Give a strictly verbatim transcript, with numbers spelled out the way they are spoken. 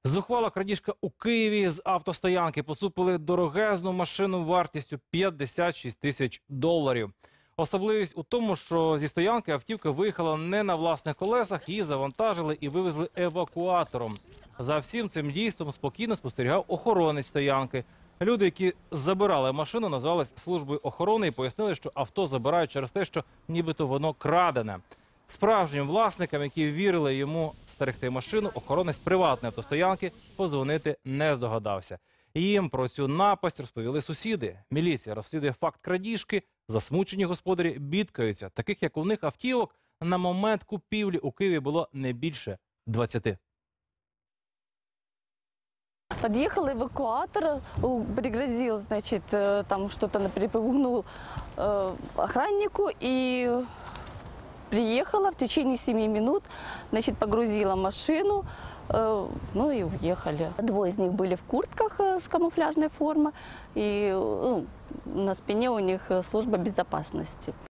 Зухвала крадіжка у Києві. З автостоянки поцупили дорогезну машину вартістю п'ятдесят шість тисяч доларів. Особливість у тому, що зі стоянки автівка виїхала не на власних колесах, її завантажили і вивезли евакуатором. За всім цим дійством спокійно спостерігав охоронець стоянки. Люди, які забирали машину, назвались службою охорони і пояснили, що авто забирають через те, що нібито воно крадене. Справжнім власникам, які вірили йому стерегти машину, охоронець приватної автостоянки позвонити не здогадався. Їм про цю напасть розповіли сусіди. Міліція розслідує факт крадіжки. Засмучені господарі бідкаються. Таких, як у них, автівок на момент купівлі у Києві було не більше двадцяти. Подъехал эвакуатор, пригрозил, значит, там что-то припугнул э, охраннику и приехала в течение семи минут, значит, погрузила машину, э, ну и уехали. Двое из них были в куртках с камуфляжной формы, и ну, на спине у них служба безопасности.